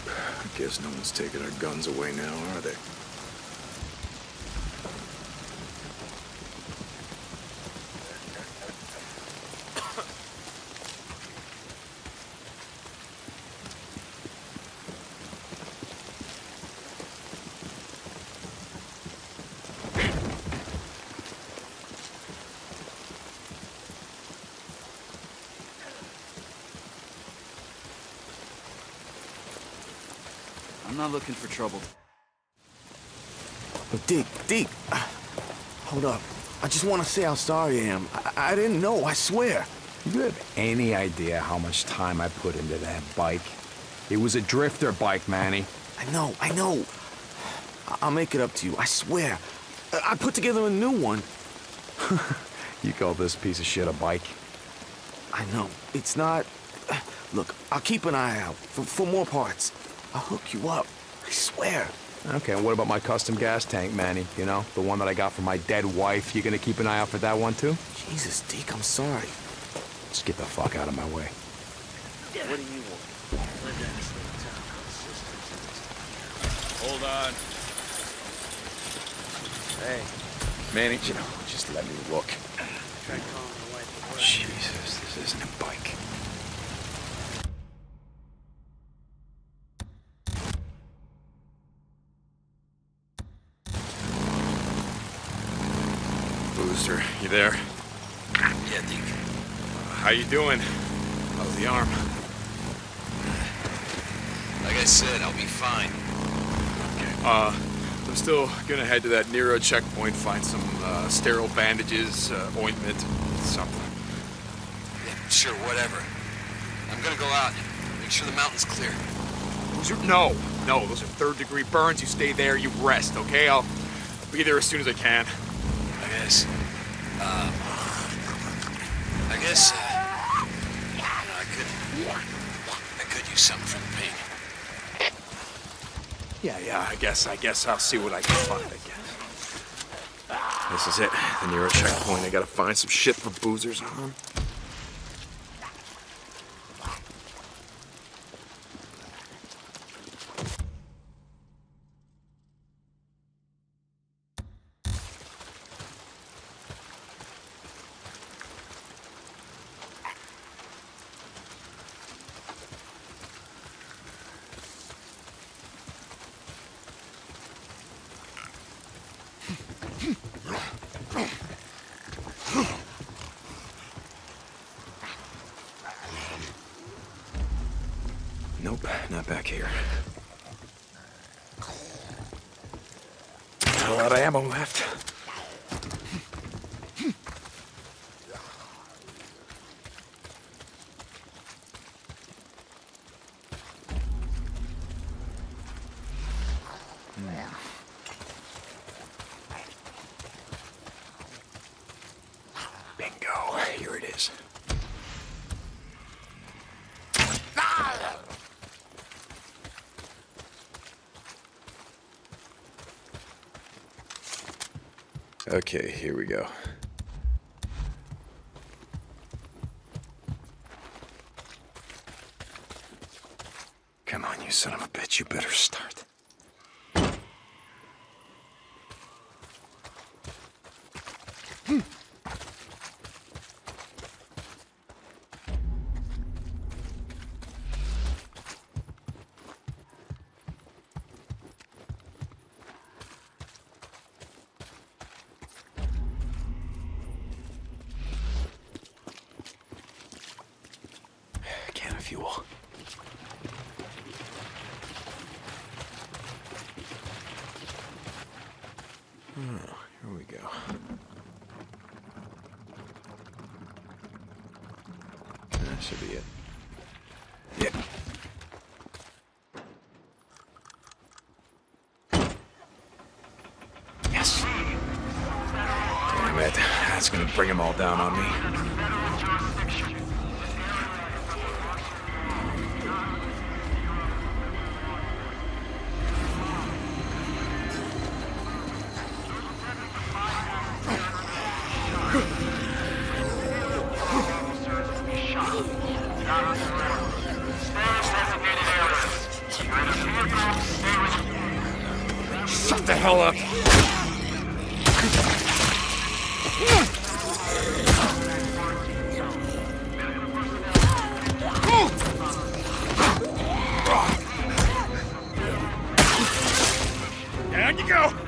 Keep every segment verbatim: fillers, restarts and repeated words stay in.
I guess no one's taking our guns away now, are they? I'm not looking for trouble. Oh, Deke, Deke, uh, hold up. I just want to say how sorry I am. I, I didn't know, I swear. Do you have any idea how much time I put into that bike? It was a drifter bike, Manny. I know, I know. I I'll make it up to you, I swear. I, I put together a new one. You call this piece of shit a bike? I know. It's not... Look, I'll keep an eye out for, for more parts. I'll hook you up. I swear. Okay, and what about my custom gas tank, Manny? You know, the one that I got from my dead wife. You gonna keep an eye out for that one, too? Jesus, Deke, I'm sorry. Just get the fuck out of my way. What do you want? Hold on. Hey. Manny, you know, just let me look. Try calling the wife. Jesus, this isn't a bike. Booster, you there? Yeah, Deacon. Uh, how you doing? How's the arm? Like I said, I'll be fine. Okay. Uh, I'm still gonna head to that Nero checkpoint, find some uh, sterile bandages, uh, ointment, something. Yeah, sure, whatever. I'm gonna go out. Make sure the mountain's clear. Booster, no, no, those are third degree burns. You stay there, you rest, okay? I'll be there as soon as I can. I guess. Um, I guess. Uh, you know, I could. I could use something for the pain. Yeah, yeah, I guess, I guess I'll see what I can find, I guess. This is it, the Nero checkpoint. I gotta find some shit for Boozer's arm. Nope, not back here. Not a lot of ammo left. Bingo, here it is. Okay, here we go. Come on, you son of a bitch, you better start. Can of fuel. Oh, here we go. That should be it. Yep. Yes. Damn it. That's gonna bring them all down on me. Stay in designated areas. Shut the hell up! Down you go!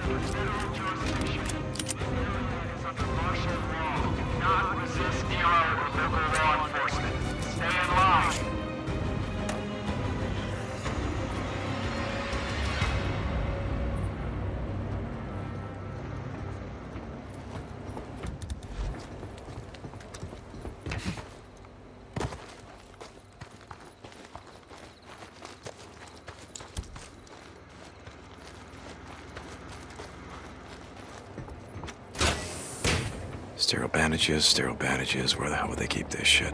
Sterile bandages, sterile bandages. Where the hell would they keep this shit?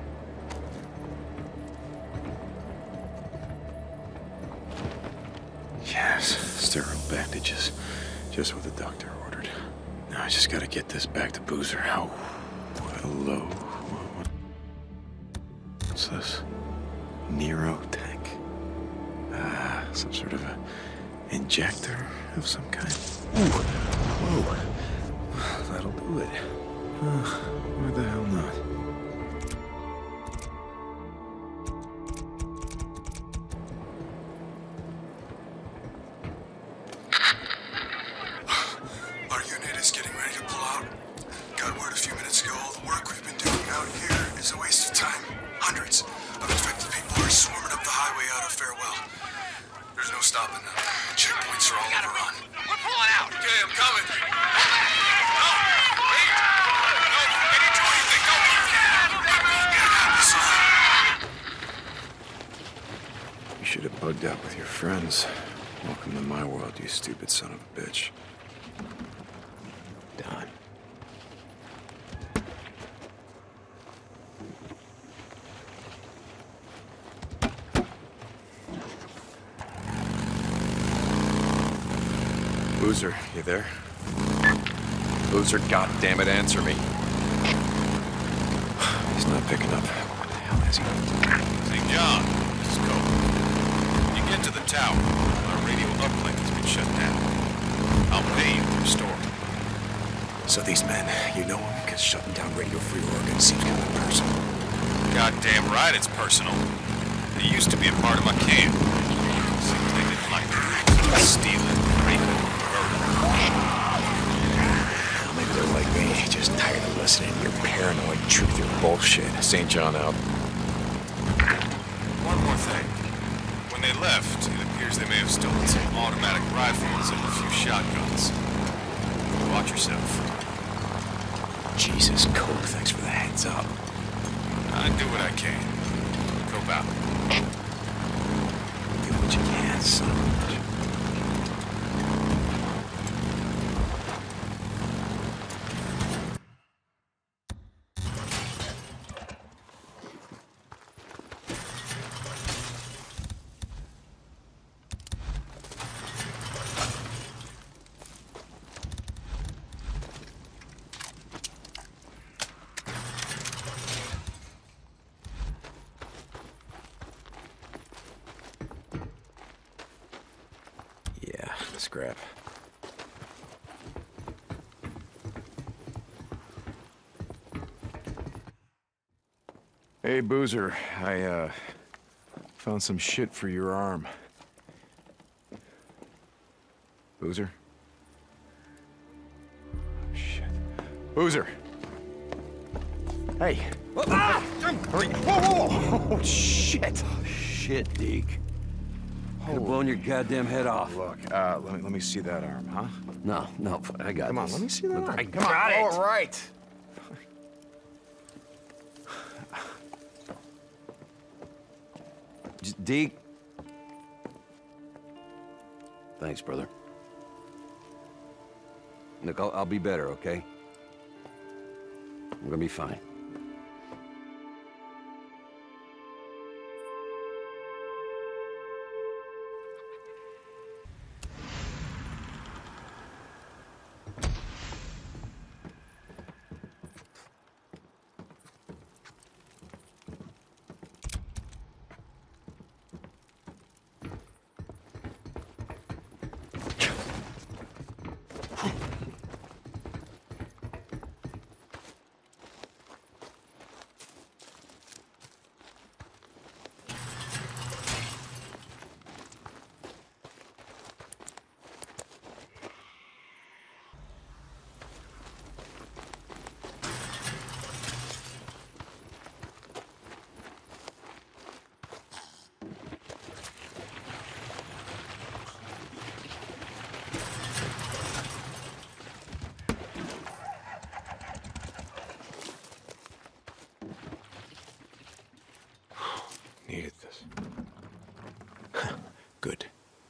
Yes, sterile bandages. Just what the doctor ordered. Now I just gotta get this back to Boozer. How? Hello? What's this? Nero tank? Ah, some sort of a injector of some kind. Ooh, whoa. That'll do it. Uh, why the hell not? Our unit is getting ready to pull out. Got word a few minutes ago all the work we've been doing out here is a waste of time. Hundreds of infected people are swarming up the highway out of Farewell. There's no stopping them. Checkpoints are all overrun. We're pulling out. Okay, I'm coming. You should have bugged out with your friends. Welcome to my world, you stupid son of a bitch. Done. Boozer, you there? Boozer, goddammit, answer me. He's not picking up. Where the hell is he? Saint John, this is Cole. You get to the tower. Our radio uplink has been shut down. I'll pay you to restore it. So these men, you know them? Because shutting down Radio Free Oregon seems kind of personal. Goddamn right it's personal. They used to be a part of my camp. Seems they didn't like me. Stealing, raping, murdering. Well, maybe they're like me, just tired of listening to your paranoid truth or bullshit. Saint John out. One more thing. When they left, it appears they may have stolen some automatic rifles and a few shotguns. Watch yourself. Jesus, Coke, thanks for the heads up. I do what I can. Cope out. Do what you can, son of a bitch. Scrap. Hey, Boozer, I, uh, found some shit for your arm. Boozer? Oh, shit. Boozer! Hey! Ah! Hurry! Whoa, whoa, whoa! Oh, shit! Shit, Deke. Could have blown your goddamn head off. Look, uh, let me, let me see that arm, huh? No, no, I got Come on, this. let me see that Look, arm. I Come got on, it. all right. Just Deke. Thanks, brother. Look, I'll, I'll be better, okay? I'm gonna be fine. needed this. Good.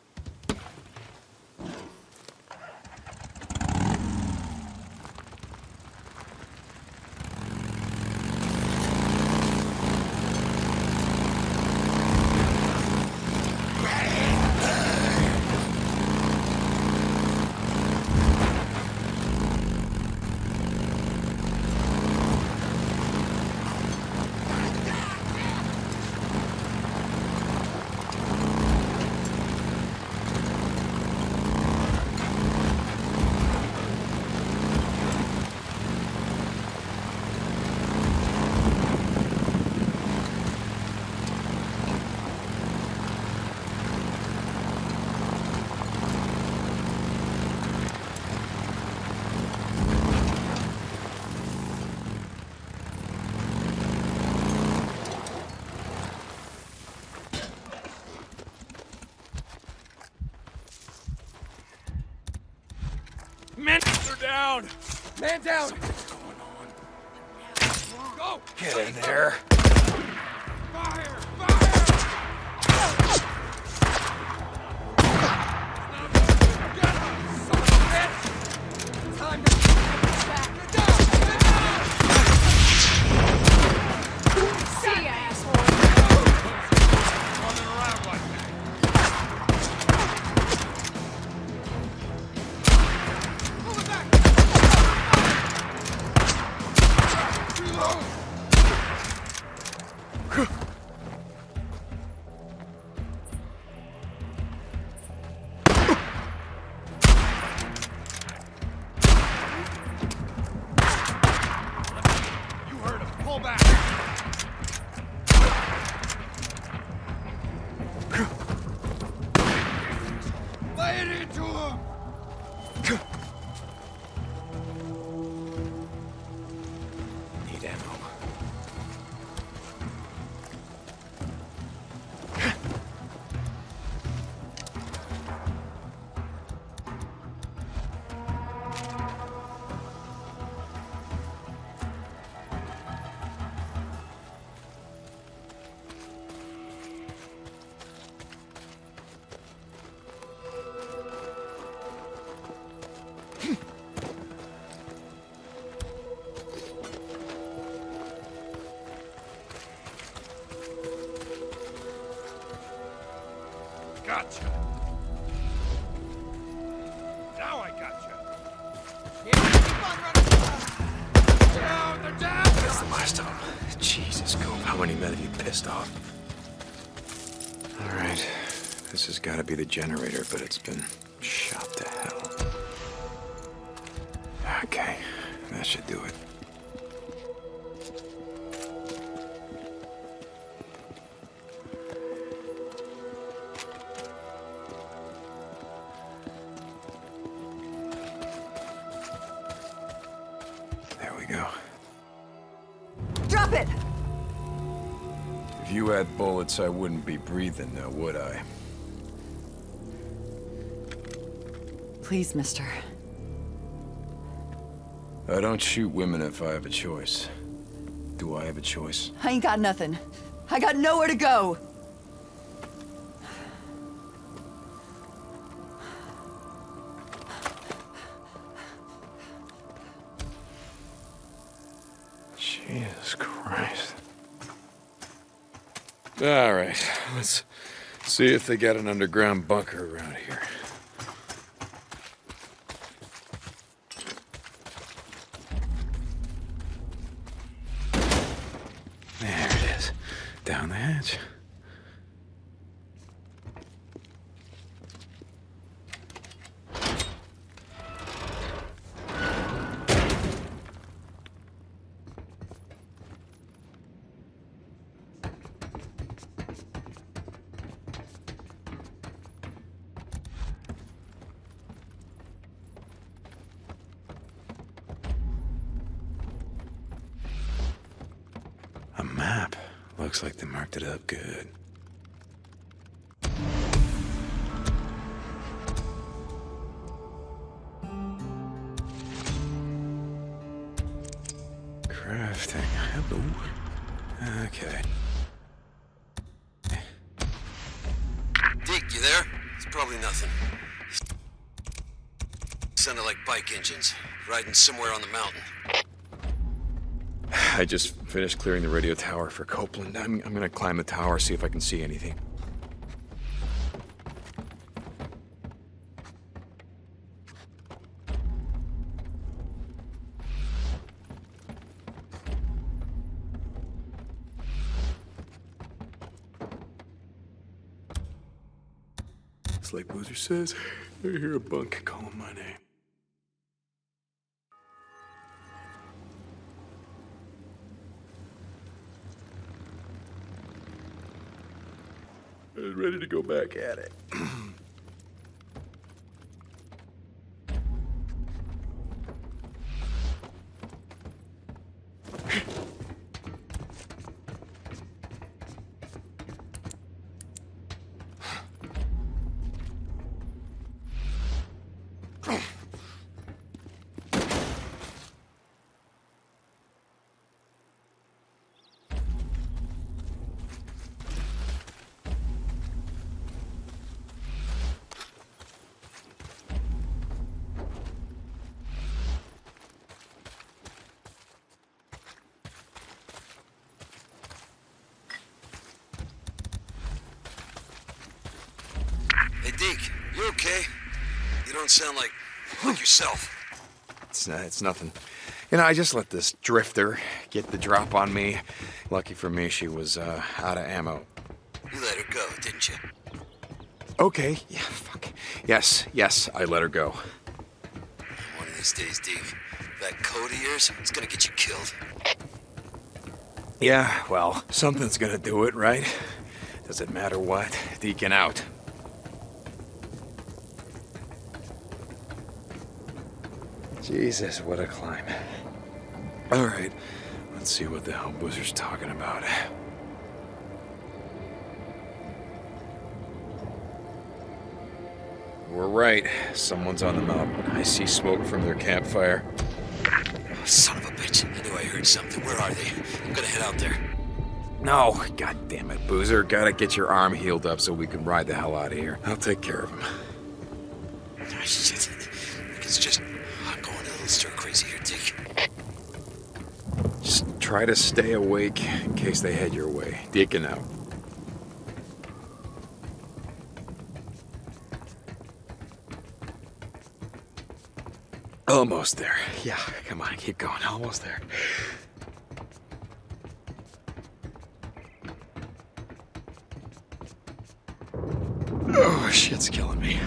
Men are down! Man down! What's going on? Go! Get in there. Fire! Fire! Get him, son of a bitch! Time to back. Get down! Get down! See ya, asshole! Running around like that. Pull it back! Reload! You heard him. Pull back. Lay it into him. Need ammo. Gotcha. Now I gotcha. Down, they're down. That's the last of them. Jesus, Coop, how many men have you pissed off? All right, this has got to be the generator, but it's been shot to hell. Okay, that should do it. There we go. Drop it! If you had bullets, I wouldn't be breathing now, would I? Please, mister. I don't shoot women if I have a choice. Do I have a choice? I ain't got nothing. I got nowhere to go. Jesus Christ. All right, let's see if they got an underground bunker around here. There it is. Down the hatch. A map. Looks like they marked it up good. Crafting. Hello. Okay. Probably nothing. Sounded like bike engines, riding somewhere on the mountain. I just finished clearing the radio tower for Copeland. I'm, I'm gonna climb the tower, see if I can see anything. It's like Boozer says, I hear a bunk calling my name. I was ready to go back at it. Hey, Deke, you okay? You don't sound like, like yourself. It's, uh, it's nothing. You know, I just let this drifter get the drop on me. Lucky for me, she was uh, out of ammo. You let her go, didn't you? Okay, yeah, fuck. Yes, yes, I let her go. One of these days, Deke, that code of yours, it's gonna get you killed. Yeah, well, something's gonna do it, right? Doesn't matter what. Deacon out. Jesus, what a climb. All right, let's see what the hell Boozer's talking about. We're right. Someone's on the mountain. I see smoke from their campfire. Oh, son of a bitch. I knew I heard something. Where are they? I'm gonna head out there. No, god damn it, Boozer. Gotta get your arm healed up so we can ride the hell out of here. I'll take care of him. Oh, shit. It's just... I'm going a little stir-crazy here, Deke. Just try to stay awake in case they head your way. Deacon out. Almost there. Yeah, come on, keep going. Almost there. Oh, shit's killing me.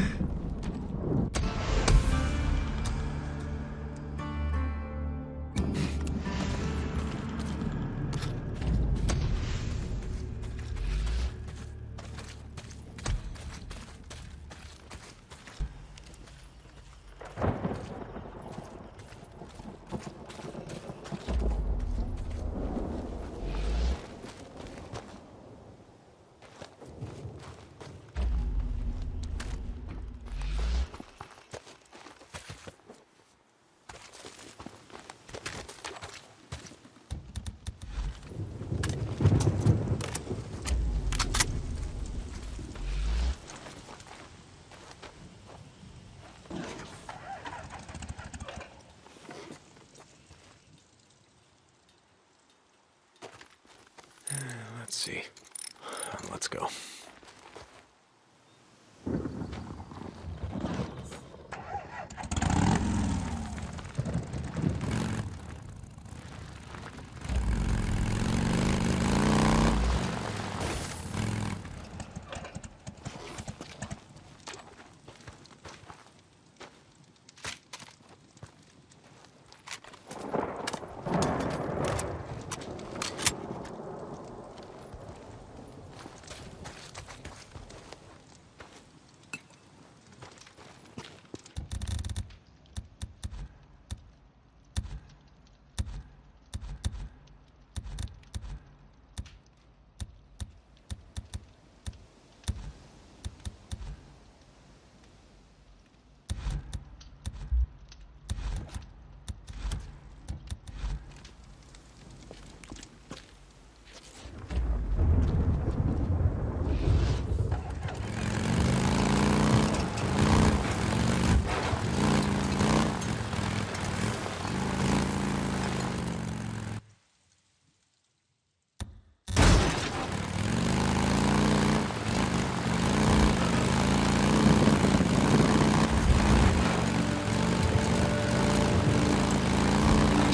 Let's see. Let's go.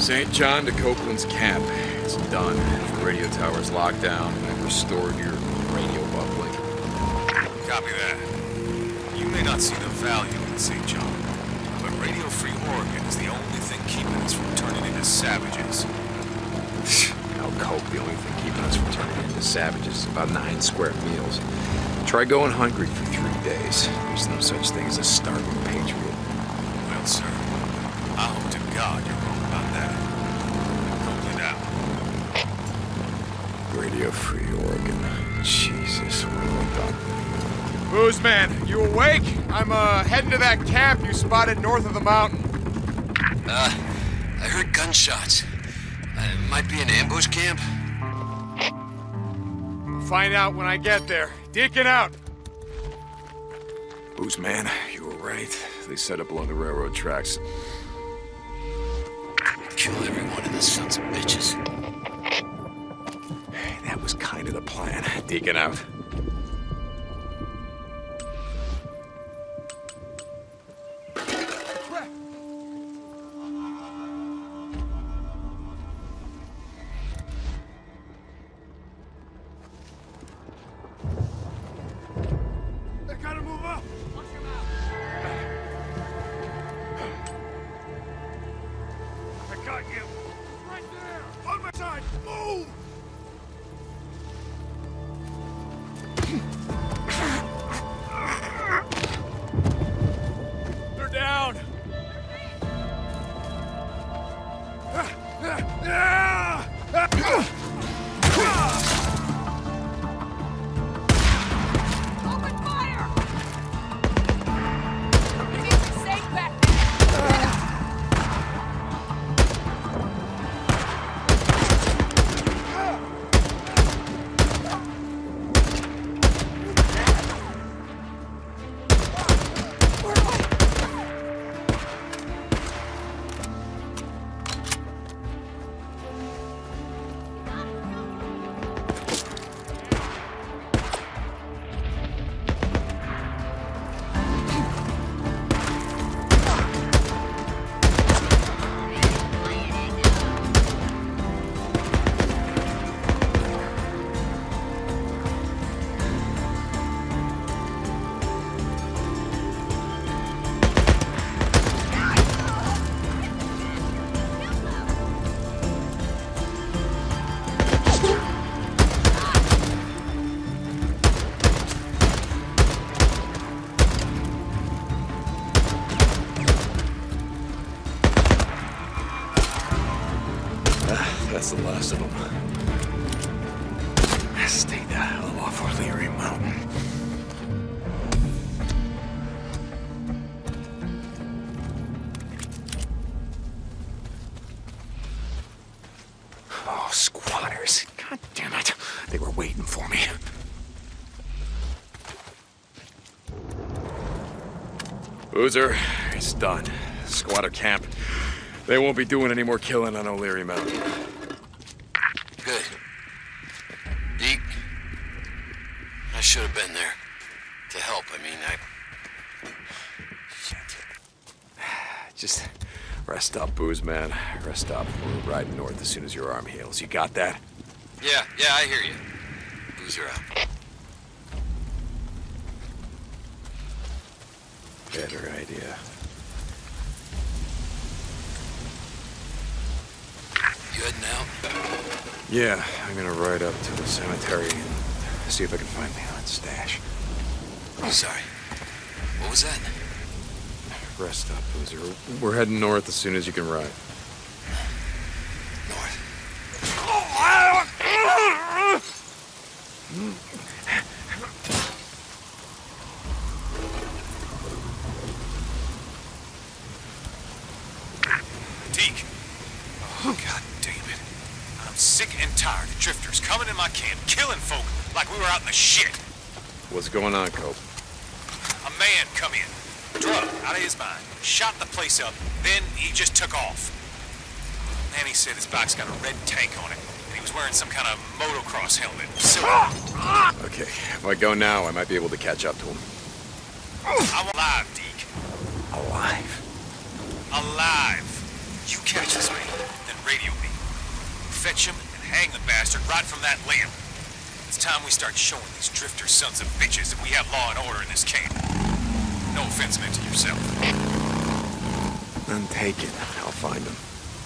Saint John to Copeland's camp. It's done. Your radio tower's locked down, and I've restored your radio uplink. Copy that. You may not see the value in Saint John, but Radio Free Oregon is the only thing keeping us from turning into savages. Now, Cope, the only thing keeping us from turning into savages is about nine square meals. Try going hungry for three days. There's no such thing as a starving patriot. Well, sir, I hope to God you're wrong about that. Cope it out. Radio Free Oregon. Jesus, what have I done? Booze man, you awake? I'm, uh, heading to that camp you spotted north of the mountain. Uh, I heard gunshots. Uh, it might be an ambush camp. Find out when I get there. Deacon out. Booze man, you were right. They set up along the railroad tracks. Kill every one of the sons of bitches. That was kind of the plan. Deacon out. That's the last of them. Stay the hell off O'Leary Mountain. Oh, squatters. God damn it. They were waiting for me. Boozer, it's done. Squatter camp. They won't be doing any more killing on O'Leary Mountain. Good. Deke, I should have been there. To help, I mean, I... Shit. Just rest up, Booze man. Rest up. We're riding north as soon as your arm heals. You got that? Yeah, yeah, I hear you. Boozer out. Better idea. You heading out? Yeah, I'm gonna ride up to the cemetery and see if I can find Leon's stash. Sorry. What was that? Rest up, Boozer. We're heading north as soon as you can ride. North. Deke. Oh, God damn it. I'm sick and tired of drifters coming in my camp, killing folk like we were out in the shit. What's going on, Cope? A man come in, drunk, out of his mind, shot the place up, then he just took off. Man, he said his bike's got a red tank on it, and he was wearing some kind of motocross helmet. So, Okay, if I go now, I might be able to catch up to him. I'm alive, Deke. Alive? Alive. You catch this man, then radio me. Fetch him and hang the bastard right from that limb. It's time we start showing these drifter sons of bitches that we have law and order in this camp. No offense meant to yourself. Then take it. I'll find them.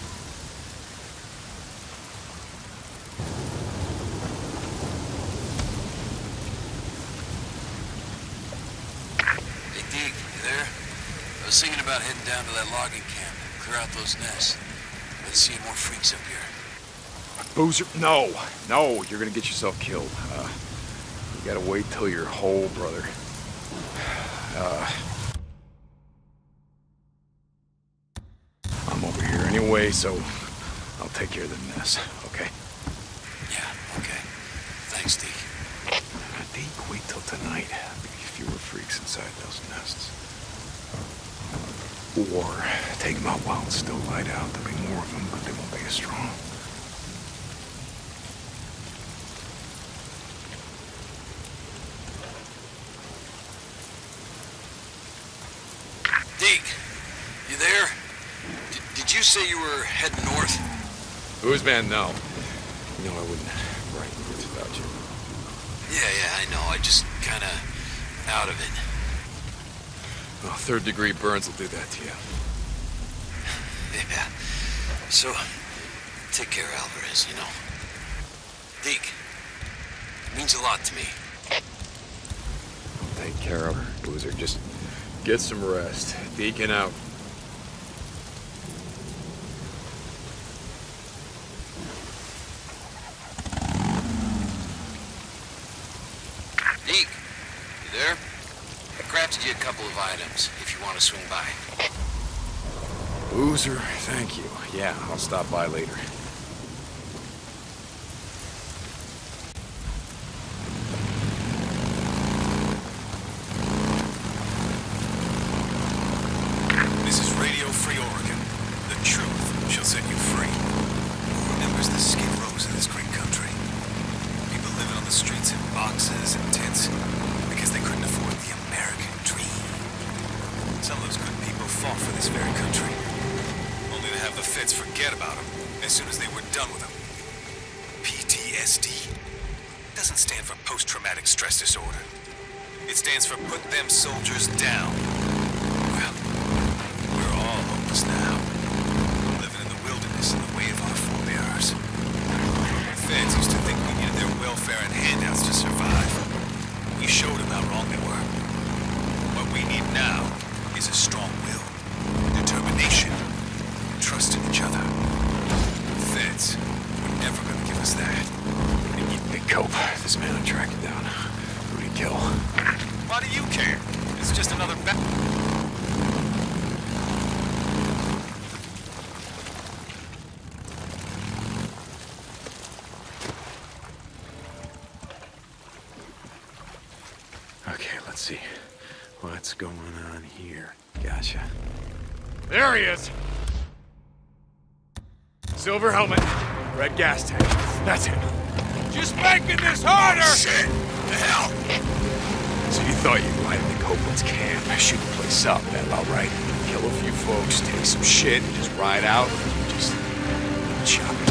Hey, Deke, you there? I was thinking about heading down to that logging camp. Clear out those nests. Been seeing more freaks up here. Boozer, no, no, you're gonna get yourself killed. Uh, you gotta wait till you're whole, brother. Uh, I'm over here anyway, so I'll take care of the mess, okay? Yeah, okay. Thanks, Deke. Uh, Deke, wait till tonight. There'll be fewer freaks inside those nests. Or take them out while it's still light out. There'll be more of them, but they won't be as strong. Deke, you there? D did you say you were heading north? Who's man? No. You know I wouldn't write words without you. Yeah, yeah, I know. I just kinda out of it. Well, third degree burns will do that to you. Yeah. So, take care, Alvarez, you know. Deke, means a lot to me. I'll take care of her, Boozer. Just get some rest. Deacon out. Deke, you there? I crafted you a couple of items, if you want to swing by. Boozer, thank you. Yeah, I'll stop by later. This is Radio Free Oregon. The truth shall set you free. Who remembers the skid rows of this great country? People living on the streets in boxes and tents because they couldn't afford the American dream. Some of those good people fought for this very country, only to have the feds forget about them as soon as they were done with them. P T S D doesn't stand for post-traumatic stress disorder. It stands for put them soldiers down. Well, we're all hopeless now, living in the wilderness in the way of our forebears. The feds used to think we needed their welfare and handouts to survive. We showed them how wrong they were. What we need now is a strong will, determination, and trust in each other. The feds were never gonna give us that. Hey, Cope, this man I'm tracking down. Who'd he kill? Why do you care? It's just another ba- Okay, let's see. What's going on here? Gotcha. There he is! Silver helmet, red gas tank. That's him. Just making this harder! Shit! The hell? So you thought you'd ride into Copeland's camp, shoot the place up, then all right, kill a few folks, take some shit, and just ride out, or you just chop it.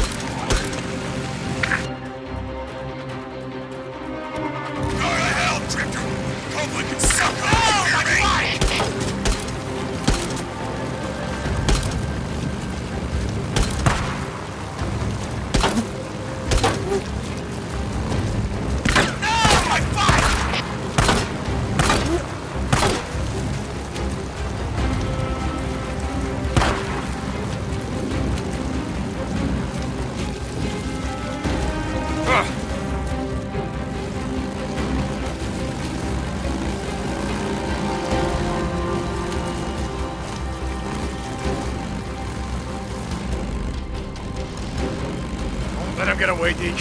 Go to hell, Drifter! Copeland can suck on oh, my bike! Let him get away, Deke.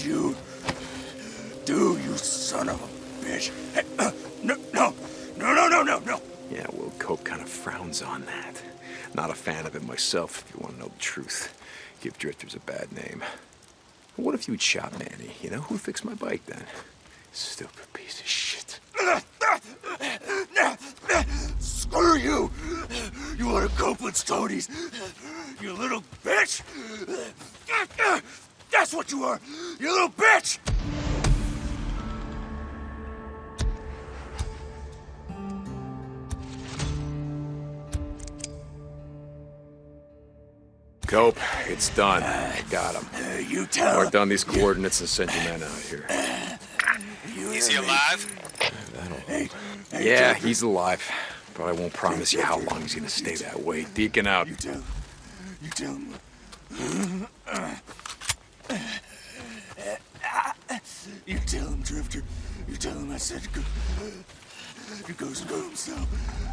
you do, you son of a bitch? Hey, uh, no, no, no, no, no, no, no. Yeah, well, Cope kind of frowns on that. Not a fan of it myself, if you want to know the truth. Give drifters a bad name. But what if you'd shot Manny? You know, who'd fix my bike then? Stupid piece of shit. Screw you! You want to cope with Tony's? You little bitch! That's what you are! You little bitch! Cope, it's done. Got him. Uh, you tell Mark down these coordinates and send your men out here. Is he alive? That'll hold. Yeah, he's alive. But I won't promise you how long he's gonna stay that way. Deacon out. You tell him. You tell him. You tell him, Drifter. You tell him I said go. He goes and go himself.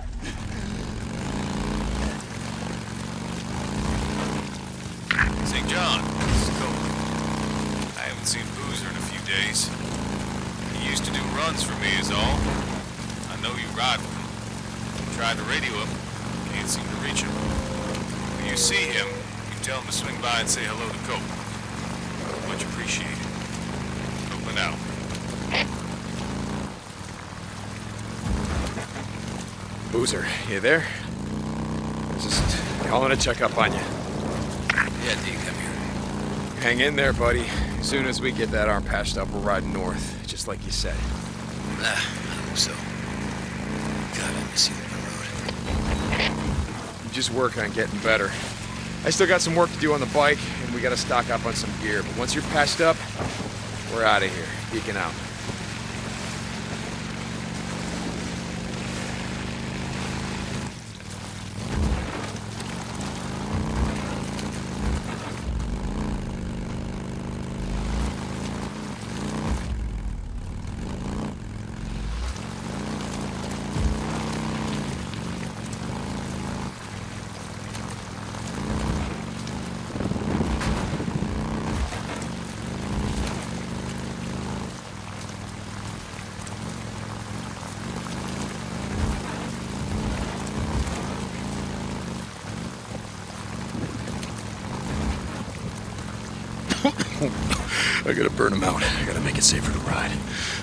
Saint John, this is Cope. I haven't seen Boozer in a few days. He used to do runs for me is all. I know you ride with him. Tried to radio him. Can't seem to reach him. When you see him, you tell him to swing by and say hello to Cope. Much appreciated. Open out. Boozer, you there? I was just calling to check up on you. Yeah, D, come here. Hang in there, buddy. As soon as we get that arm patched up, we're riding north, just like you said. Nah, I hope so. God, I miss you on the road. You just work on getting better. I still got some work to do on the bike, and we gotta stock up on some gear. But once you're patched up, we're out of here. Deacon out. I gotta burn them out. I gotta make it safer to ride.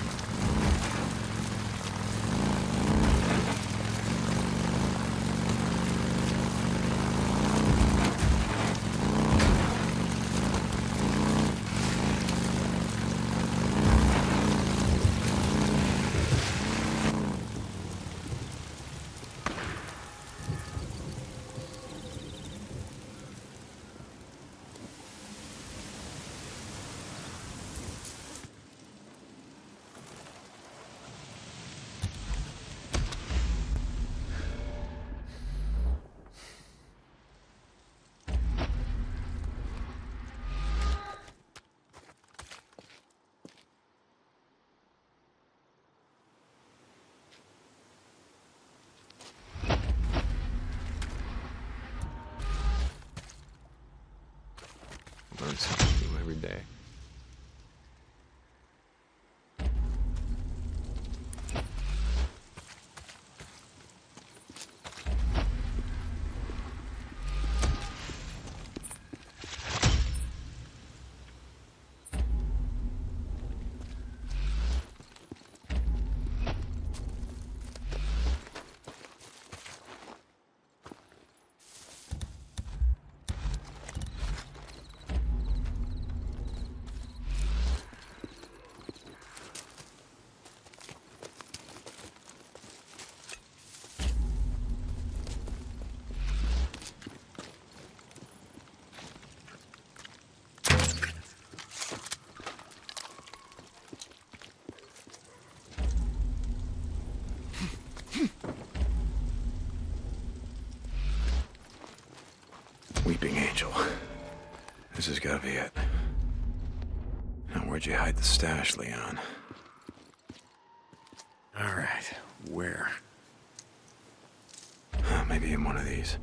Learn something new every day. Weeping Angel. This has got to be it. Now, where'd you hide the stash, Leon? All right, where? Uh, maybe in one of these.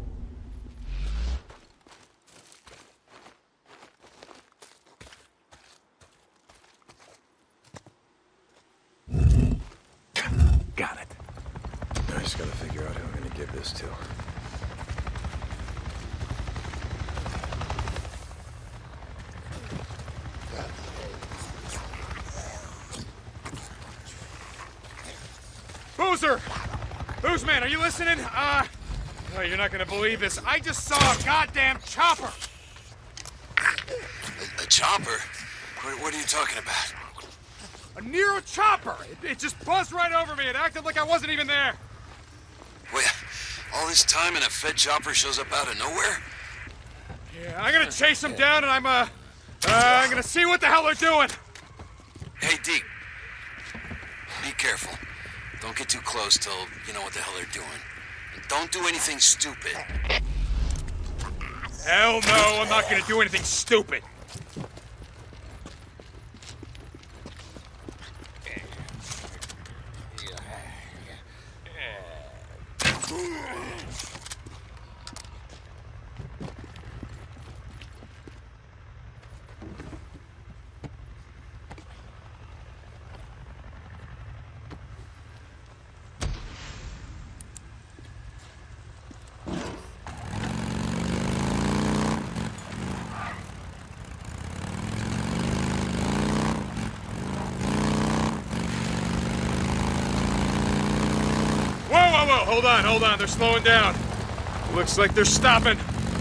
give this to. Boozer! Boozman, are you listening? Uh, oh, you're not gonna believe this. I just saw a goddamn chopper! A, a chopper? What, what are you talking about? A Nero chopper! It, it just buzzed right over me. It acted like I wasn't even there. Wait, all this time and a Fed chopper shows up out of nowhere? Yeah, I'm gonna chase them down and I'm, uh, uh, I'm gonna see what the hell they're doing. Hey, Deke. Be careful. Don't get too close till you know what the hell they're doing. And don't do anything stupid. Hell no, I'm not gonna do anything stupid. Hold on, hold on, they're slowing down. Looks like they're stopping.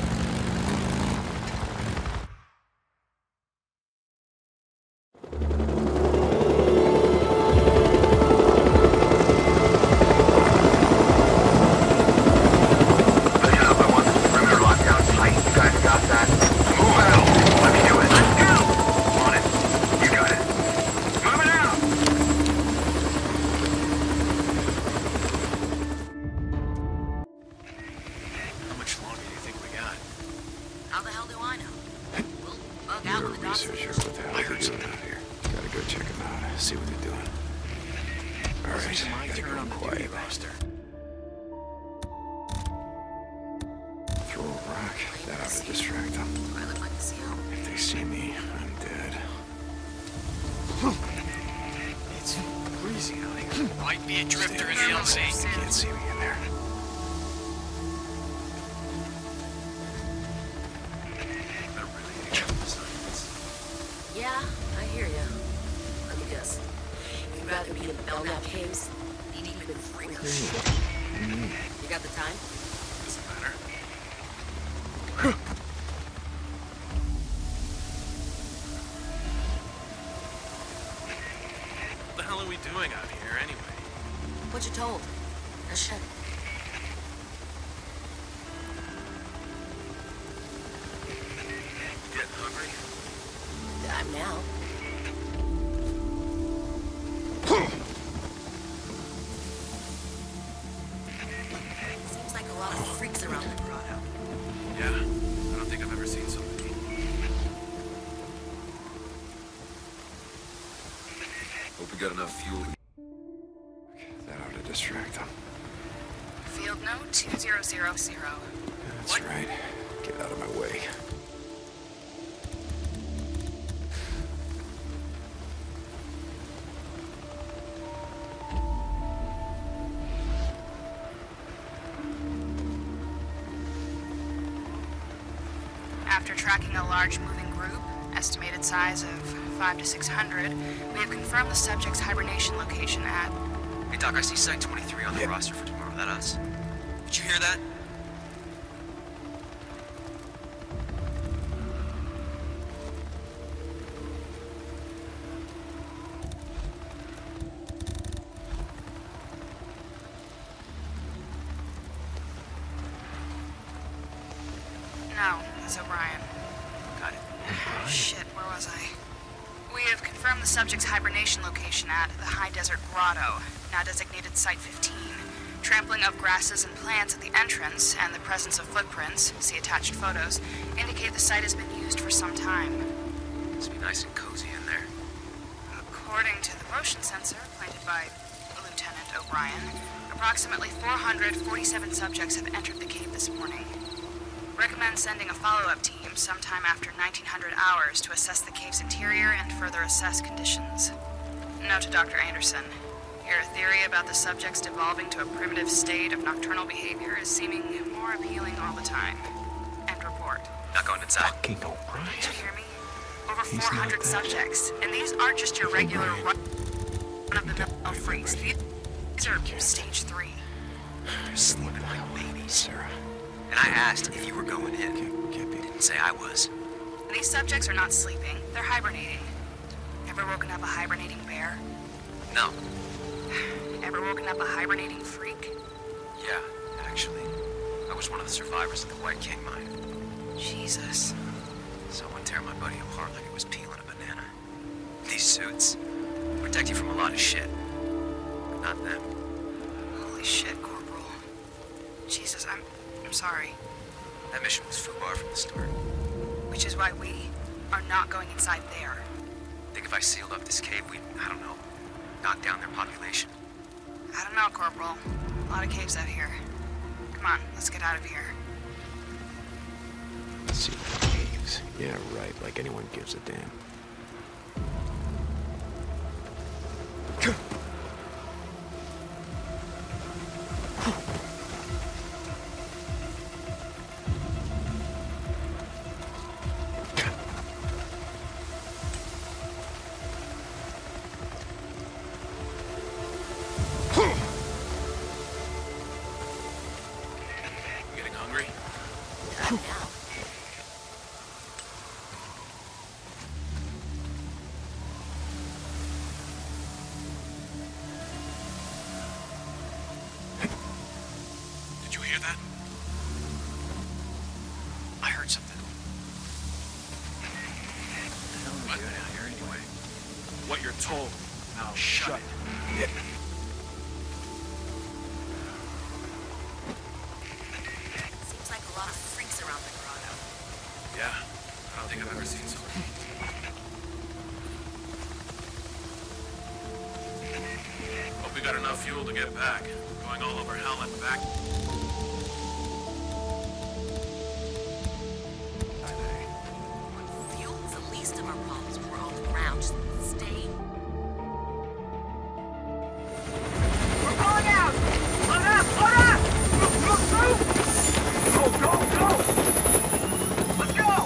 Zero, zero. That's what? Right. Get out of my way. After tracking a large moving group, estimated size of five to six hundred, we have confirmed the subject's hibernation location at... Hey, Doc, I see Site twenty-three on the yep. roster for tomorrow. That us. Did you hear that? No, it's O'Brien. Got it. Shit, where was I? We have confirmed the subject's hibernation location at the High Desert Grotto, now designated Site fifteen. Trampling of grasses and plants at the entrance and the presence of footprints, see attached photos, indicate the site has been used for some time. Must be nice and cozy in there. According to the motion sensor planted by Lieutenant O'Brien, approximately four hundred forty-seven subjects have entered the cave this morning. Recommend sending a follow-up team sometime after nineteen hundred hours to assess the cave's interior and further assess conditions. Note to Doctor Anderson. Your theory about the subjects devolving to a primitive state of nocturnal behavior is seeming more appealing all the time. End report. Not going inside. Fucking O'Brien. Did you hear me? Over He's four hundred not that. subjects, and these aren't just your regular run-of-the-mill freaks. These are stage three. They're sleeping like babies, Sarah. And I asked if you were going in. Didn't say I was. These subjects are not sleeping. They're hibernating. Ever woken up a hibernating bear? No. Ever woken up a hibernating freak? Yeah, actually. I was one of the survivors of the White King mine. Jesus. Someone tear my buddy apart like it was peeling a banana. These suits protect you from a lot of shit. But not them. Holy shit, Corporal. Jesus, I'm... I'm sorry. That mission was FUBAR from the start. Which is why we are not going inside there. Think if I sealed up this cave, we'd, I don't know, knock down their population? I don't know, Corporal. A lot of caves out here. Come on, let's get out of here. See caves. Yeah, right. Like anyone gives a damn. Getting hungry? Did you hear that? I heard something. What? Out here anyway. What you're told. Now shut it. Yeah. Seems like a lot of freaks around the grotto. Yeah, I don't think I've ever seen so many. Hope we got enough fuel to get back. Going all over hell and back. Fuel's the least of our problems. We're on the ground. Just stay. We're going out! Load up! Load up! Move, move, move! Go, go, go! Let's go!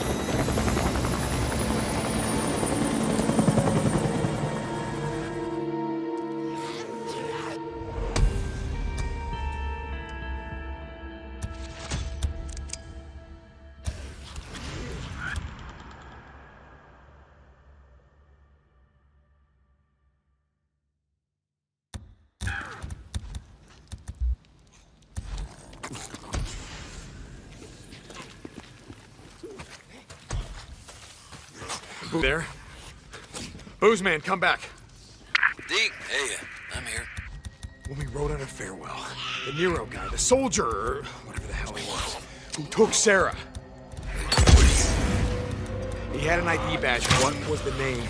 Boo there? Booze man, come back. Deke, hey, I'm here. When we rode out of Farewell, the Nero guy, the soldier, or whatever the hell he was, who took Sarah. He had an I D badge. What was the name?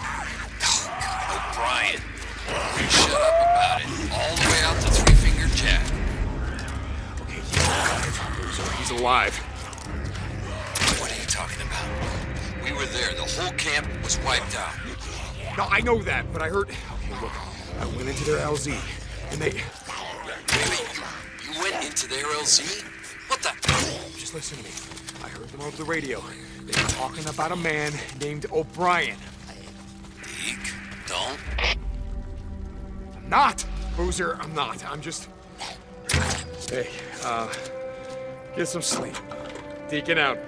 O'Brien. You shut up about it. All the way out to Three Finger Jack. Okay, he's alive. Loser, he's alive. What are you talking about? We were there. The whole camp was wiped out. No, I know that, but I heard... Okay, look, I went into their L Z, and they... Wait, wait, you, you went into their L Z? What the... Just listen to me. I heard them over the radio. They were talking about a man named O'Brien. Deke, don't. I'm not, Boozer, I'm not. I'm just... Hey, uh... get some sleep. Deacon out.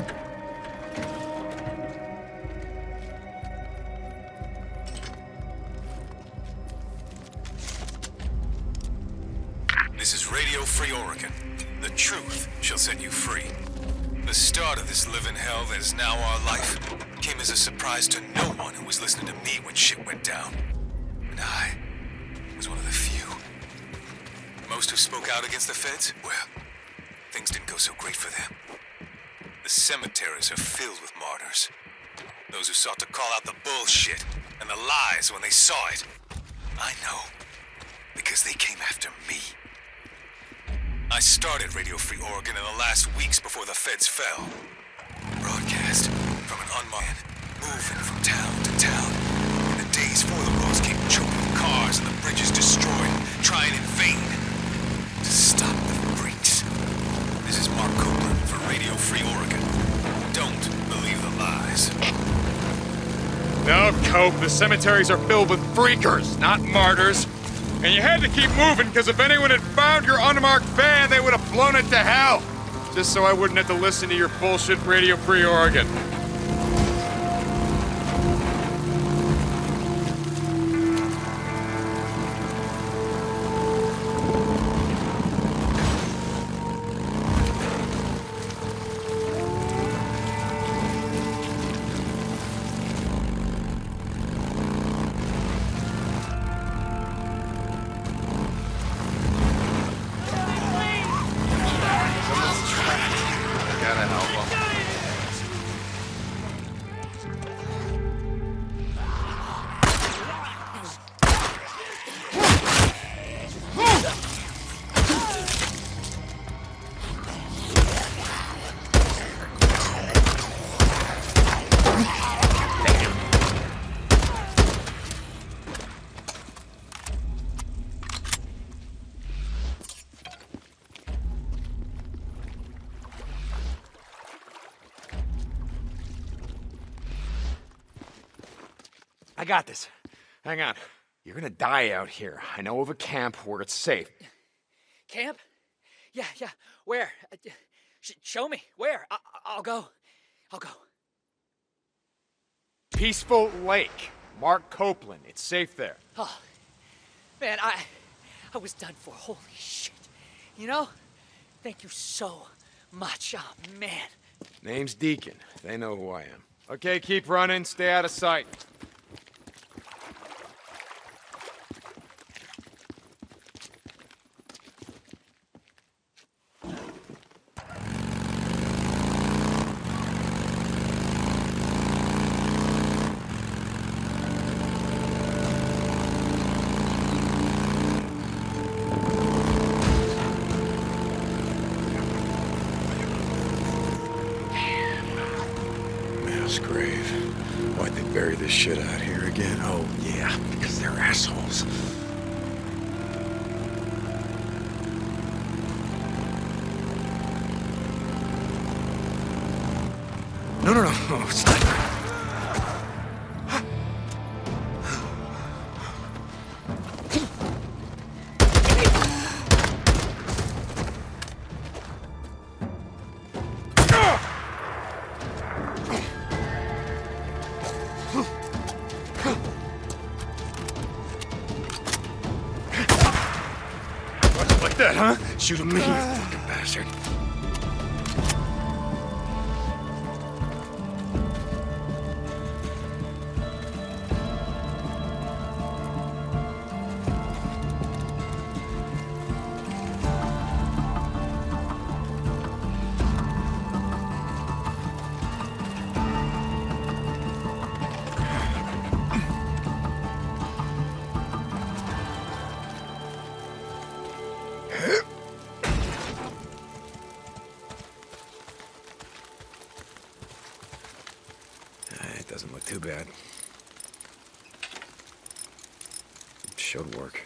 This is Radio Free Oregon. The truth shall set you free. The start of this living hell that is now our life came as a surprise to no one who was listening to me when shit went down. And I was one of the few. Most who spoke out against the feds, well, things didn't go so great for them. The cemeteries are filled with martyrs. Those who sought to call out the bullshit and the lies when they saw it. I know, because they came after me. I started Radio Free Oregon in the last weeks before the feds fell. Broadcast from an unmanned, moving from town to town. In the days before the roads came choked with cars and the bridges Cope, the cemeteries are filled with freakers, not martyrs. And you had to keep moving, because if anyone had found your unmarked van, they would have blown it to hell. Just so I wouldn't have to listen to your bullshit Radio Free Oregon. I got this. Hang on. You're gonna die out here. I know of a camp where it's safe. Camp? Yeah, yeah. Where? Uh, sh show me. Where? I I'll go. I'll go. Peaceful Lake. Mark Copeland. It's safe there. Oh, man, I, I was done for. Holy shit. You know? Thank you so much. Oh, man. Name's Deacon. They know who I am. Okay, keep running. Stay out of sight. Grave. Why'd they bury this shit out here again? Oh, yeah, because they're assholes. No, no, no, no, it's not. That, huh? Shoot him, me, you fucking bastard. Doesn't look too bad. It should work.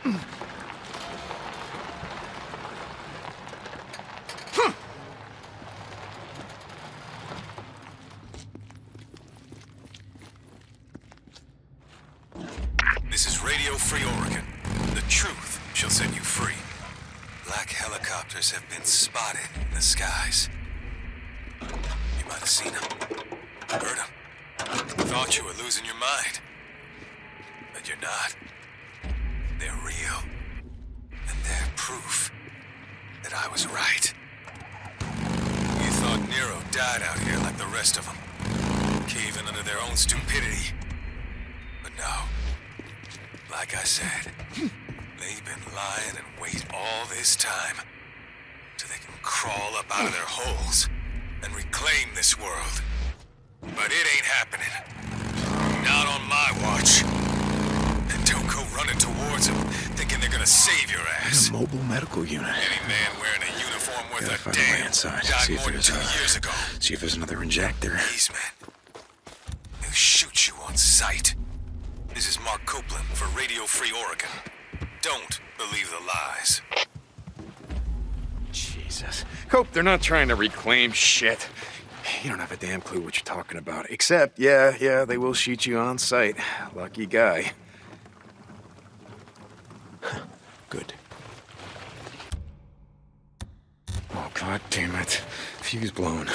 This is Radio Free Oregon. The truth shall set you free. Black helicopters have been spotted in the skies. You might have seen them. Heard them. Thought you were losing your mind. But you're not. They're real. And they're proof that I was right. You thought Nero died out here like the rest of them. Caving under their own stupidity. But no. Like I said, they've been lying in wait all this time. So they can crawl up out of their holes and reclaim this world. But it ain't happening. Not on my watch. And don't go running towards them, thinking they're gonna save your ass. A mobile medical unit. Any man wearing a uniform worth Gotta a find a way damn inside. died See if more than there's two a- years ago. See if there's another injector. These men, they'll shoot you on sight. This is Mark Copeland for Radio Free Oregon. Don't believe the lies. Jesus. Cope, they're not trying to reclaim shit. You don't have a damn clue what you're talking about. Except, yeah, yeah, they will shoot you on sight. Lucky guy. Good. Oh, god damn it. Fuse blown.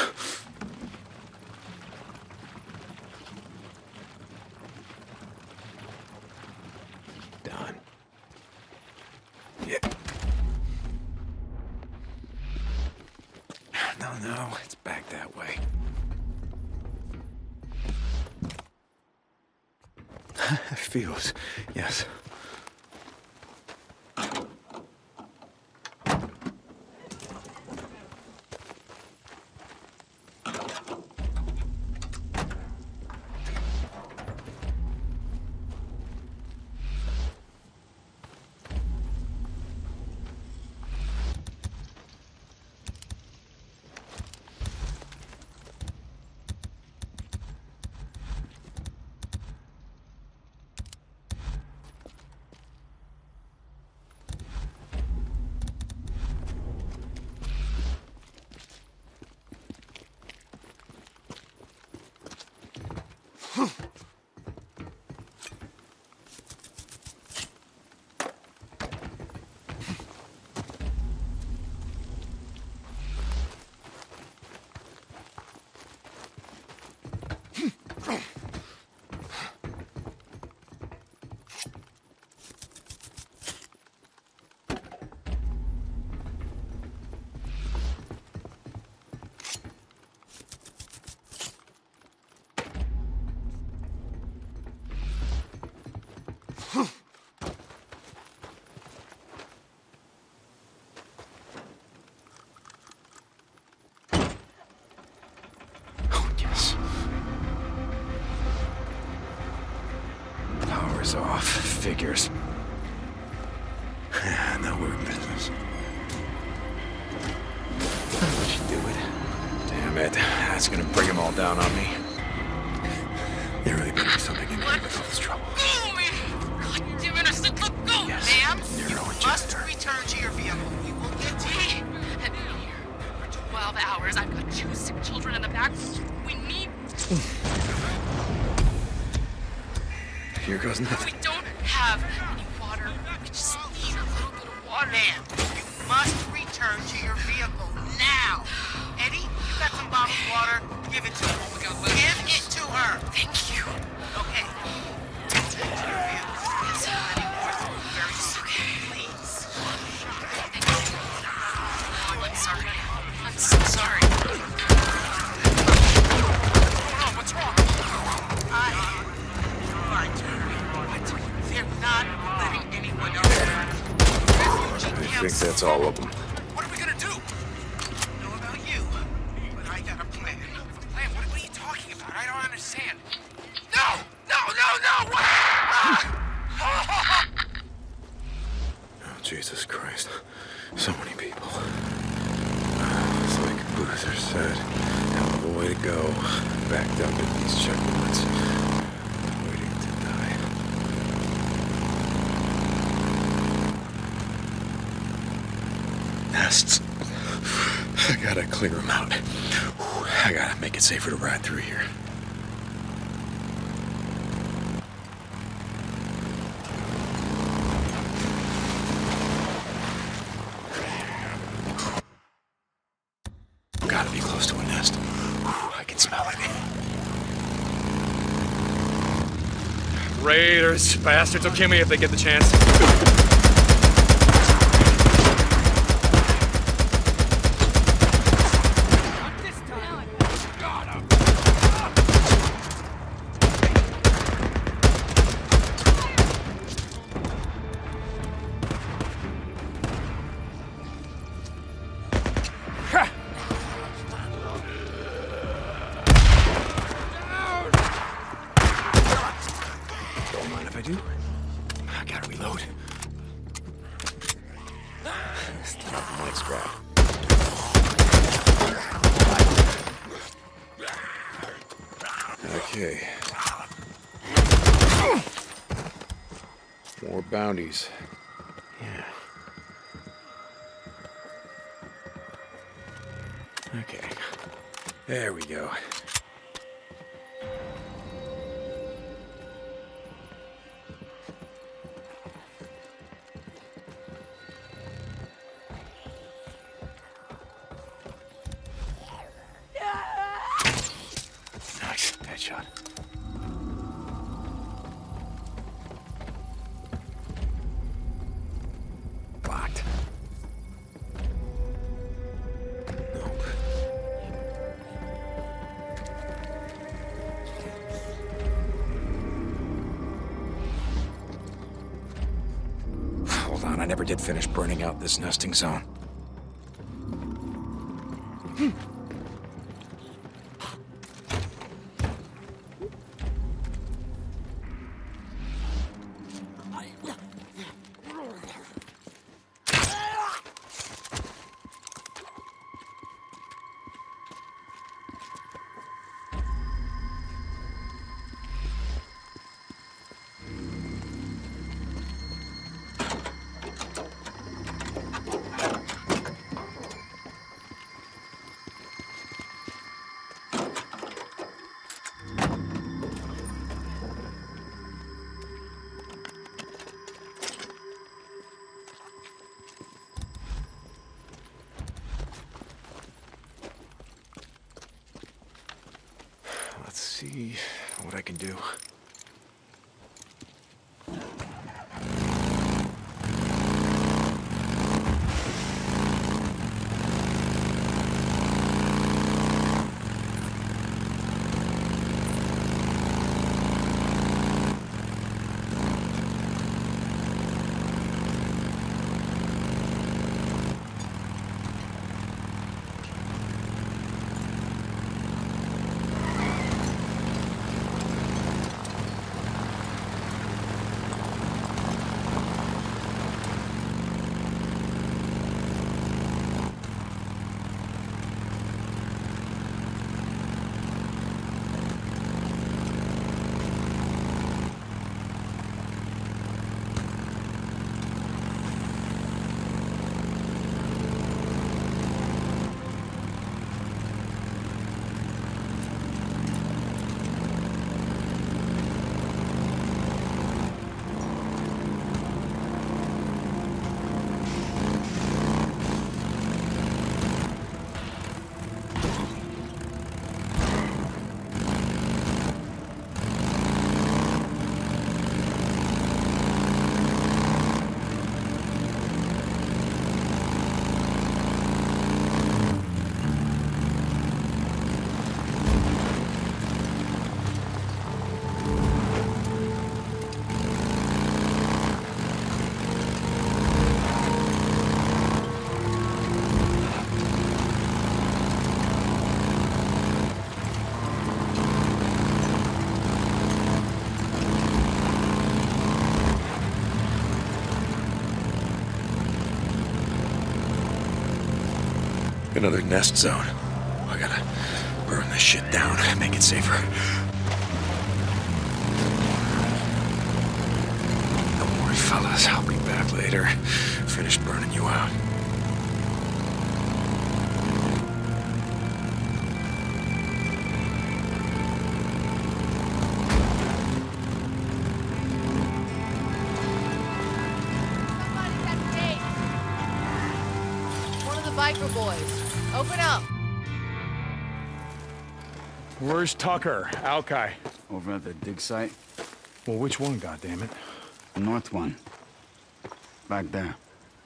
Done. Yeah. No, no, it's back that way. Fuse, yes. Power's off. Figures. Now we're in business. I'll let you do it. Damn it. That's gonna bring them all down on me. There really better be something in here with all this trouble. Go, man! God damn it, I said let go! Yes. Ma'am, Nero you injector. must return to your vehicle. You will get to I've been here for twelve hours. I've got two sick children in the back. We need... Here goes nothing. We don't have any water. We just need a little bit of water. Ma'am, you must return to your vehicle now. Eddie, you got some bottled water? Give it to her. Oh my God, Give it to her. Thank you. Okay. Return to your vehicle. Yes, Eddie, very soon. Please. Thank you. Oh, I'm sorry. I'm so sorry. What's wrong? I... They're not letting anyone else in. I think that's all of them. What are we gonna do? I don't know about you, but I got a plan. A plan? What, what are you talking about? I don't understand. No! No, no, no! What? Ah! Oh, Jesus Christ. So many people. It's like Boozer said. Hell of a way to go. Backed up at these checkpoints. Waiting to die. nests. I gotta clear them out. I gotta make it safer to ride through here. Gotta be close to a nest. I can smell it. Raiders, bastards will kill me if they get the chance. Okay. More bounties. Yeah. Okay. There we go. Nice. Headshot. Blocked. Nope. Hold on, I never did finish burning out this nesting zone. Hmm. Let's see what I can do. Another nest zone. I gotta burn this shit down, make it safer. Don't worry, fellas. I'll be back later. Finish burning you out. biker boys. Open up. Where's Tucker, Alki? Over at the dig site. Well, which one, goddammit? The north one. Back there.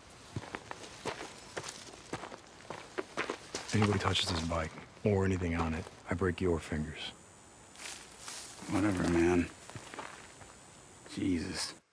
If anybody touches this bike, or anything on it, I break your fingers. Whatever, man. Jesus.